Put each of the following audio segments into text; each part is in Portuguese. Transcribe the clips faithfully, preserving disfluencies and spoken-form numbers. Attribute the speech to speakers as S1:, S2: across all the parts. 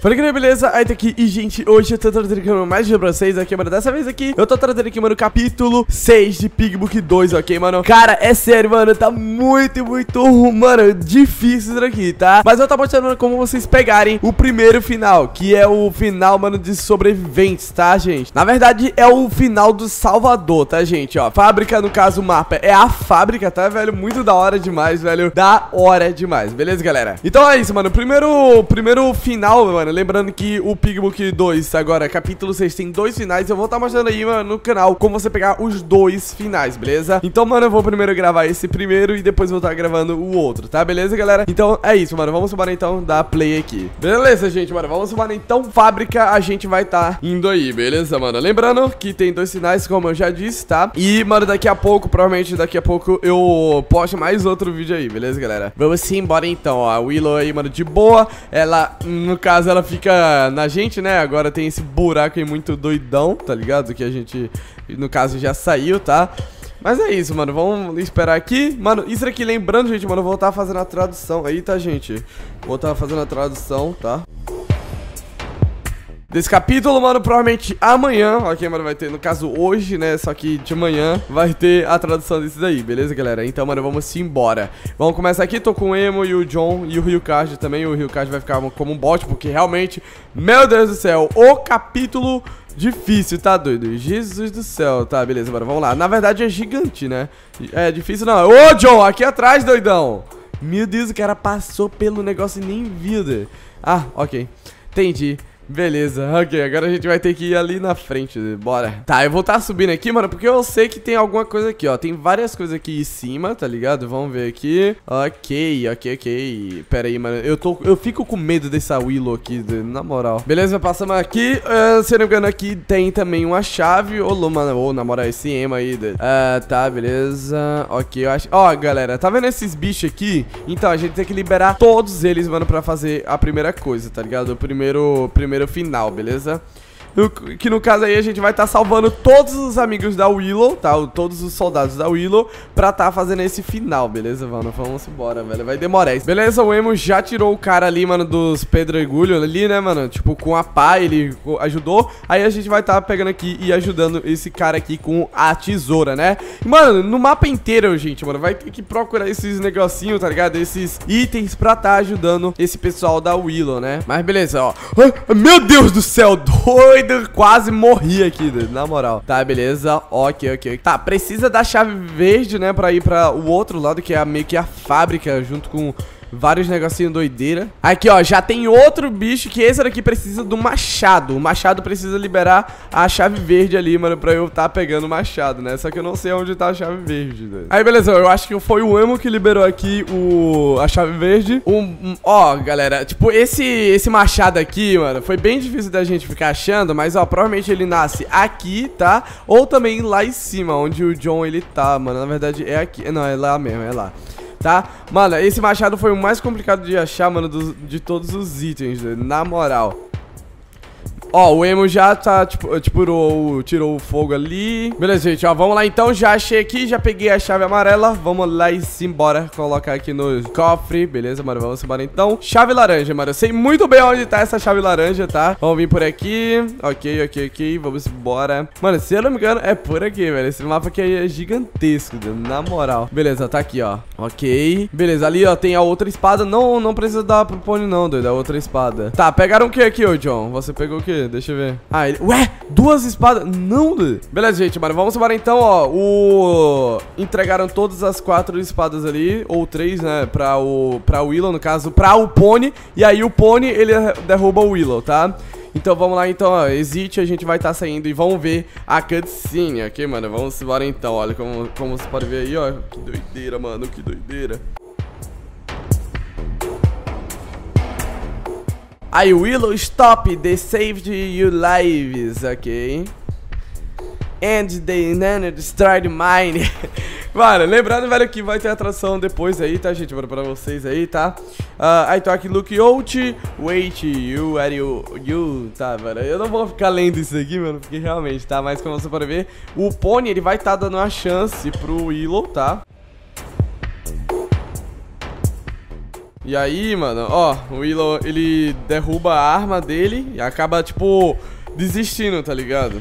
S1: Fala galera, beleza? Aí tá aqui, e gente, hoje eu tô trazendo aqui mais vídeo pra vocês, ok, mano? Dessa vez aqui, eu tô trazendo aqui, mano, o capítulo seis de Pigbook dois, ok, mano? Cara, é sério, mano, tá muito, muito, mano, difícil isso daqui, tá? Mas eu tô mostrando, mano, como vocês pegarem o primeiro final, que é o final, mano, de sobreviventes, tá, gente? Na verdade, é o final do Salvador, tá, gente? Ó, fábrica, no caso, o mapa é a fábrica, tá, velho? Muito da hora demais, velho, da hora demais, beleza, galera? Então é isso, mano, primeiro, primeiro final, mano. Lembrando que o Pigbook dois, agora, capítulo seis, tem dois finais. Eu vou estar mostrando aí, mano, no canal como você pegar os dois finais, beleza? Então, mano, eu vou primeiro gravar esse primeiro e depois vou estar gravando o outro, tá? Beleza, galera? Então, é isso, mano. Vamos embora, então, dar play aqui. Beleza, gente, mano. Vamos embora, então. Fábrica, a gente vai estar indo aí, beleza, mano? Lembrando que tem dois finais, como eu já disse, tá? E, mano, daqui a pouco, provavelmente daqui a pouco, eu posto mais outro vídeo aí, beleza, galera? Vamos sim embora, então, ó. A Willow aí, mano, de boa. Ela, no caso, ela fica na gente, né? Agora tem esse buraco aí muito doidão, tá ligado? Que a gente, no caso, já saiu, tá? Mas é isso, mano, vamos esperar aqui. Mano, isso aqui, lembrando, gente, mano, eu vou estar fazendo a tradução aí, tá, gente? Vou estar fazendo a tradução, tá? Desse capítulo, mano, provavelmente amanhã, ok, mano, vai ter, no caso hoje, né, só que de manhã vai ter a tradução desse daí, beleza, galera? Então, mano, vamos embora. Vamos começar aqui, tô com o Emo e o John e o Ryukard também. O Ryukard vai ficar como um bot, porque realmente, meu Deus do céu, o capítulo difícil, tá doido? Jesus do céu, tá, beleza, mano, vamos lá. Na verdade é gigante, né? É difícil não. Ô, John, aqui atrás, doidão. Meu Deus, o cara passou pelo negócio e nem viu. Ah, ok, entendi. Beleza, ok, agora a gente vai ter que ir ali na frente, bora. Tá, eu vou estar subindo aqui, mano, porque eu sei que tem alguma coisa aqui, ó. Tem várias coisas aqui em cima, tá ligado? Vamos ver aqui. Ok, ok, ok. Pera aí, mano, eu, tô, eu fico com medo dessa Willow aqui, na moral. Beleza, passamos aqui, uh, se não me engano aqui tem também uma chave. Ô, mano, ô, na moral, esse emo aí. uh, Tá, beleza. Ok, eu acho, ó, galera, tá vendo esses bichos aqui? Então, a gente tem que liberar todos eles, mano, pra fazer a primeira coisa, tá ligado? O primeiro, primeiro final, beleza? Que no caso aí a gente vai estar tá salvando todos os amigos da Willow, tá? Todos os soldados da Willow pra tá fazendo esse final, beleza, mano? Vamos embora, velho, vai demorar isso. Beleza, o Emo já tirou o cara ali, mano, dos pedregulhos ali, né, mano? Tipo, com a pá, ele ajudou. Aí a gente vai estar tá pegando aqui e ajudando esse cara aqui com a tesoura, né? E, mano, no mapa inteiro, gente, mano, vai ter que procurar esses negocinhos, tá ligado? Esses itens pra tá ajudando esse pessoal da Willow, né? Mas beleza, ó. Ai, meu Deus do céu, doido! Quase morri aqui, na moral. Tá, beleza, ok, ok. Tá, precisa da chave verde, né, pra ir pra o outro lado, que é meio que a fábrica, junto com vários negocinhos doideira. Aqui, ó, já tem outro bicho, que esse daqui precisa do machado. O machado precisa liberar a chave verde ali, mano, pra eu tá pegando o machado, né? Só que eu não sei onde tá a chave verde, doido. Aí, beleza, eu acho que foi o Emo que liberou aqui o... a chave verde. Um, um, ó, galera, tipo, esse, esse machado aqui, mano, foi bem difícil da gente ficar achando, mas, ó, provavelmente ele nasce aqui, tá? Ou também lá em cima, onde o John, ele tá, mano. Na verdade, é aqui. Não, é lá mesmo, é lá. Tá? Mano, esse machado foi o mais complicado de achar, mano, do, de todos os itens, né? Na moral. Ó, o Emo já tá, tipo, tipo, tirou o fogo ali. Beleza, gente, ó, vamos lá então. Já achei aqui, já peguei a chave amarela. Vamos lá e simbora colocar aqui no cofre. Beleza, mano, vamos embora então. Chave laranja, mano, eu sei muito bem onde tá essa chave laranja, tá? Vamos vir por aqui. Ok, ok, ok, vamos embora. Mano, se eu não me engano, é por aqui, velho. Esse mapa aqui é gigantesco, na moral. Beleza, tá aqui, ó. Ok. Beleza, ali, ó, tem a outra espada. Não, não precisa dar pro pônei não, doido, a outra espada. Tá, pegaram o que aqui, ô John? Você pegou o que? Deixa eu ver. Ah, ele... Ué, duas espadas. Não, doido. Beleza, gente, mano, vamos embora então, ó. O... Entregaram todas as quatro espadas ali, ou três, né, pra o... Pra Willow, no caso, pra o Pony. E aí o Pony, ele derruba o Willow, tá? Então vamos lá, então, ó, exit, a gente vai estar tá saindo e vamos ver a cutscene, ok, mano? Vamos embora então, olha como, como você pode ver aí, ó. Que doideira, mano, que doideira. I will stop, they saved your lives, ok? And they then destroyed mine. Mano, lembrando, velho, que vai ter atração depois aí, tá, gente? Bora pra vocês aí, tá? Uh, I talk look out, wait, you, are you, you, tá, velho? Eu não vou ficar lendo isso aqui, mano, porque realmente, tá? Mas como você pode ver, o Pony, ele vai estar tá dando uma chance pro Willow, tá? E aí, mano, ó, o Willow, ele derruba a arma dele e acaba, tipo, desistindo, tá ligado?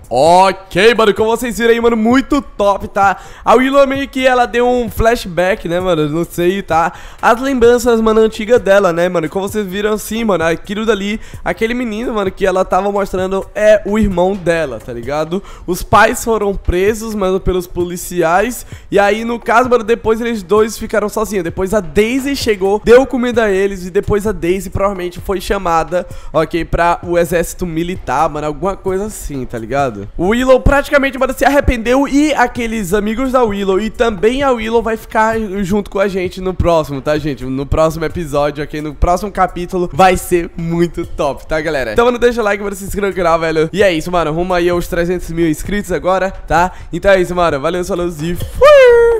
S1: Ok, mano, como vocês viram aí, mano, muito top, tá? A Willow meio que ela deu um flashback, né, mano, não sei, tá? As lembranças, mano, antigas dela, né, mano, como vocês viram assim, mano, aquilo dali, aquele menino, mano, que ela tava mostrando é o irmão dela, tá ligado? Os pais foram presos, mano, pelos policiais, e aí, no caso, mano, depois eles dois ficaram sozinhos, depois a Daisy chegou, deu comida a eles, e depois a Daisy provavelmente foi chamada, ok, pra o exército militar, mano, alguma coisa assim, tá ligado? O Willow praticamente, mano, se arrependeu e aqueles amigos da Willow e também a Willow vai ficar junto com a gente no próximo, tá, gente? No próximo episódio, ok? No próximo capítulo vai ser muito top, tá, galera? Então, mano, deixa o like, mano, se inscreva no canal, velho. E é isso, mano, rumo aí aos trezentos mil inscritos agora, tá? Então é isso, mano, valeu, falou e fui!